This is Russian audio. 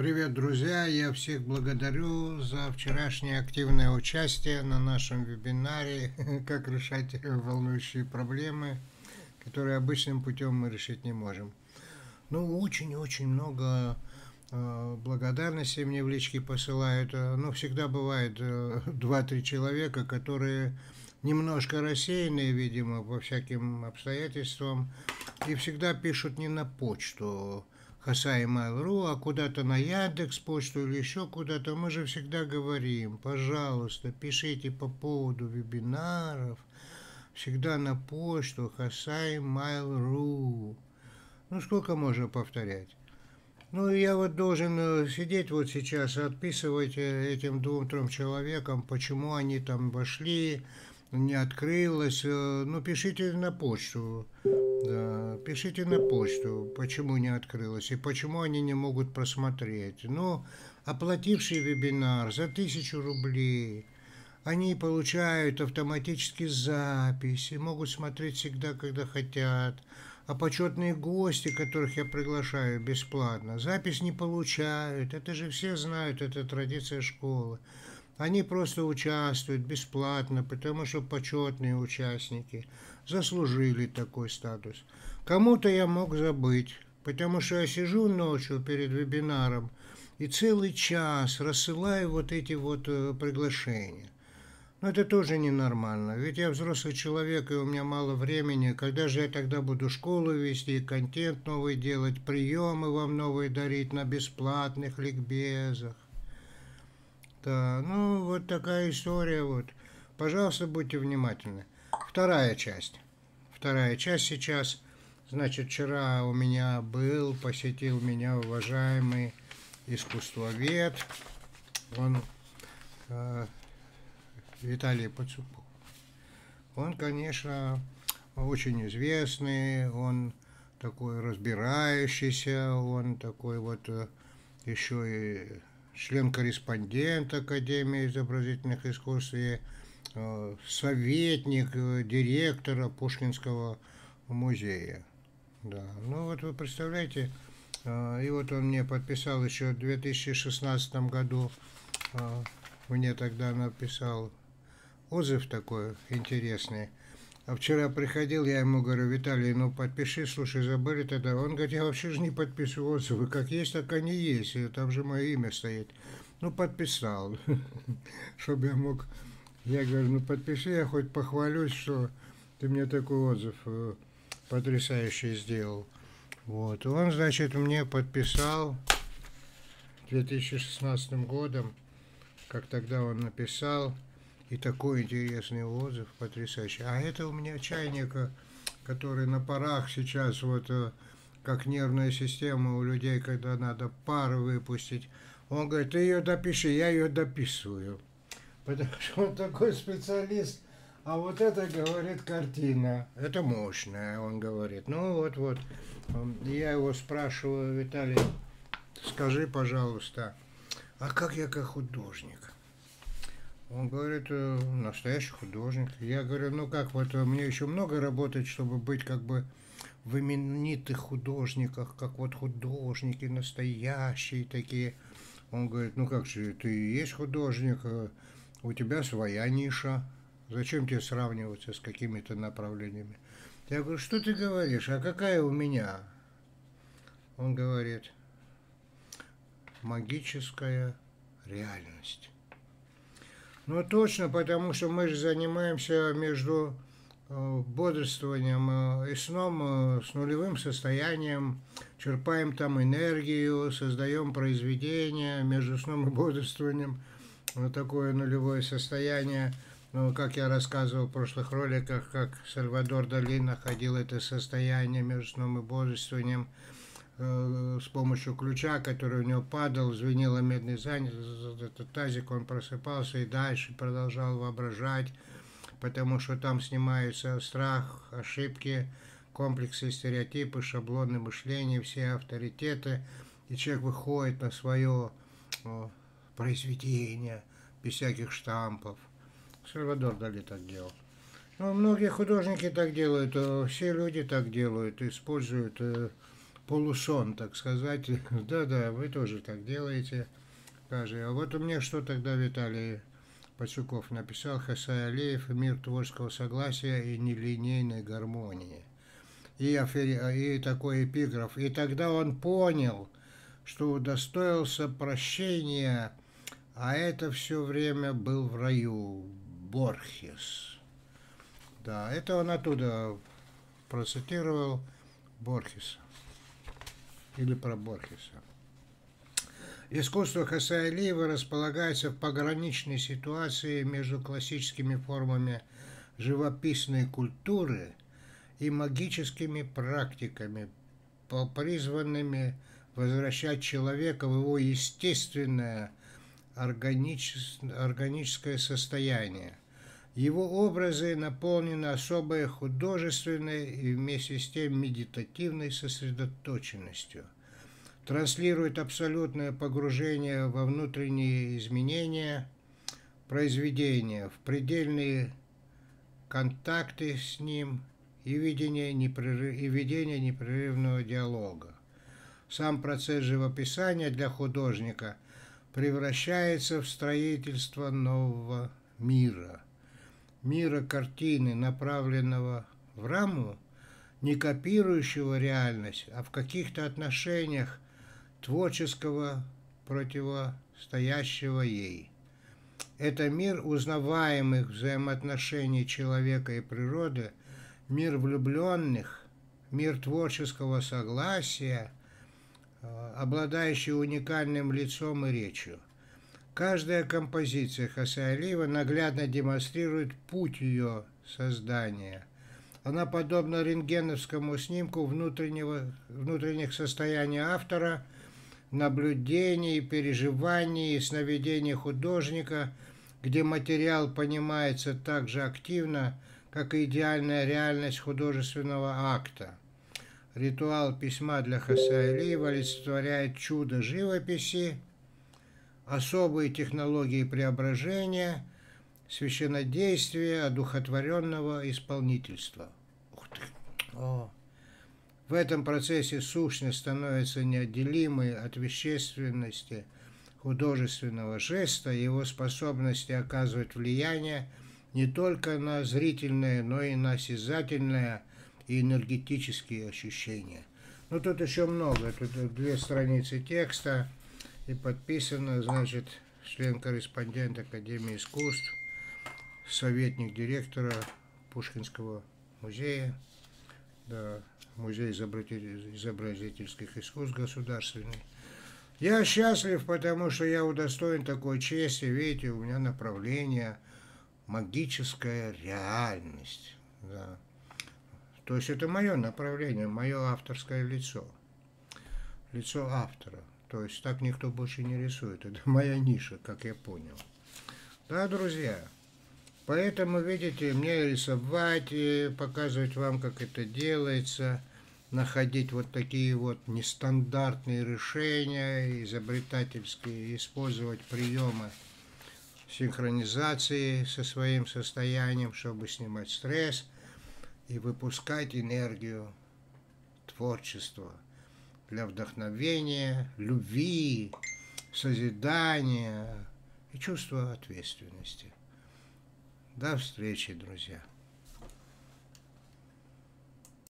Привет, друзья! Я всех благодарю за вчерашнее активное участие на нашем вебинаре «Как решать волнующие проблемы, которые обычным путем мы решить не можем». Ну, очень-очень много благодарностей мне в личке посылают. Но всегда бывает 2-3 человека, которые немножко рассеянные, видимо, по всяким обстоятельствам, и всегда пишут не на почту Хасай Mail.ru, а куда-то на Яндекс почту или еще куда-то. Мы же всегда говорим, пожалуйста, пишите по поводу вебинаров всегда на почту Хасай Mail.ru. Ну, сколько можно повторять? Ну, я вот должен сидеть вот сейчас и отписывать этим 2-3 человекам, почему они там вошли, не открылось. Ну, пишите на почту. Да, пишите на почту, почему не открылось и почему они не могут просмотреть. Ну, оплативший вебинар за 1000 рублей, они получают автоматически запись и могут смотреть всегда, когда хотят. А почетные гости, которых я приглашаю бесплатно, запись не получают. Это же все знают, это традиция школы. Они просто участвуют бесплатно, потому что почетные участники заслужили такой статус. Кому-то я мог забыть, потому что я сижу ночью перед вебинаром и целый час рассылаю вот эти вот приглашения. Но это тоже ненормально, ведь я взрослый человек, и у меня мало времени. Когда же я тогда буду школу вести, контент новый делать, приемы вам новые дарить на бесплатных ликбезах? Да, ну вот такая история вот. Пожалуйста, будьте внимательны. Вторая часть. Вторая часть сейчас. Значит, вчера у меня посетил меня уважаемый искусствовед. Он Виталий Пацупов. Он, конечно, очень известный, он такой разбирающийся, он такой вот еще и член-корреспондент Академии изобразительных искусств и советник директора Пушкинского музея. Да, ну вот вы представляете, и вот он мне подписал еще в 2016 году, мне тогда написал отзыв такой интересный. А вчера приходил, я ему говорю: Виталий, ну подпиши, слушай, забыли тогда. Он говорит: я вообще же не подписываю отзывы, как есть, так они есть, и там же мое имя стоит. Ну подписал, чтобы я мог. Я говорю: ну подпиши, я хоть похвалюсь, что ты мне такой отзыв потрясающий сделал. Вот, он, значит, мне подписал 2016 годом, как тогда он написал. И такой интересный отзыв, потрясающий. А это у меня чайник, который на парах сейчас, вот как нервная система у людей, когда надо пар выпустить. Он говорит: ты ее допиши, я ее дописываю. Потому что он такой специалист. А вот это, говорит, картина. Это мощная, он говорит. Ну вот. Я его спрашиваю: Виталий, скажи, пожалуйста, а как я как художник? Он говорит: настоящий художник. Я говорю: ну как, вот мне еще много работать, чтобы быть как бы в именитых художниках, как вот художники настоящие такие. Он говорит: ну как же, ты и есть художник, у тебя своя ниша. Зачем тебе сравниваться с какими-то направлениями? Я говорю: что ты говоришь, а какая у меня? Он говорит: магическая реальность. Ну точно, потому что мы же занимаемся между бодрствованием и сном с нулевым состоянием, черпаем там энергию, создаем произведения между сном и бодрствованием. Вот такое нулевое состояние. Ну, как я рассказывал в прошлых роликах, как Сальвадор Дали находил это состояние между сном и бодрствованием с помощью ключа, который у него падал, звенело медный этот тазик, он просыпался и дальше продолжал воображать, потому что там снимается страх, ошибки, комплексы, стереотипы, шаблоны мышления, все авторитеты, и человек выходит на свое произведение без всяких штампов. Сальвадор Дали так делал. Ну, многие художники так делают, все люди так делают, используют полусон, так сказать. Да-да, вы тоже так делаете. Скажи, а вот у меня что тогда Виталий Пацюков написал: Хасай Алиев, мир творческого согласия и нелинейной гармонии. И такой эпиграф. И тогда он понял, что удостоился прощения, а это все время был в раю. Борхес. Да, это он оттуда процитировал Борхеса. Или про Борхеса. Искусство Хасая Алиева располагается в пограничной ситуации между классическими формами живописной культуры и магическими практиками, призванными возвращать человека в его естественное органическое состояние. Его образы наполнены особой художественной и вместе с тем медитативной сосредоточенностью, транслирует абсолютное погружение во внутренние изменения произведения, в предельные контакты с ним и ведение непрерывного диалога. Сам процесс живописания для художника превращается в строительство нового мира. Мира картины, направленного в раму, не копирующего реальность, а в каких-то отношениях творческого противостоящего ей. Это мир узнаваемых взаимоотношений человека и природы, мир влюбленных, мир творческого согласия, обладающий уникальным лицом и речью. Каждая композиция Хасая Алиева наглядно демонстрирует путь ее создания. Она подобна рентгеновскому снимку внутренних состояний автора, наблюдений, переживаний и сновидений художника, где материал понимается так же активно, как и идеальная реальность художественного акта. Ритуал письма для Хасая Алиева олицетворяет чудо живописи, особые технологии преображения, священнодействие одухотворенного исполнительства. Ух ты! В этом процессе сущность становится неотделимой от вещественности художественного жеста, его способности оказывать влияние не только на зрительное, но и на осязательное и энергетические ощущения. Ну, тут еще много. Тут 2 страницы текста. И подписано, значит, член-корреспондент Академии искусств, советник директора Пушкинского музея, да, Музей изобразительских искусств государственный. Я счастлив, потому что я удостоен такой чести. Видите, у меня направление магическая реальность. Да. То есть это мое направление, мое авторское лицо. Лицо автора. То есть так никто больше не рисует. Это моя ниша, как я понял. Да, друзья. Поэтому, видите, мне рисовать, и показывать вам, как это делается, находить вот такие вот нестандартные решения, изобретательские, использовать приемы синхронизации со своим состоянием, чтобы снимать стресс и выпускать энергию творчества для вдохновения, любви, созидания и чувства ответственности. До встречи, друзья.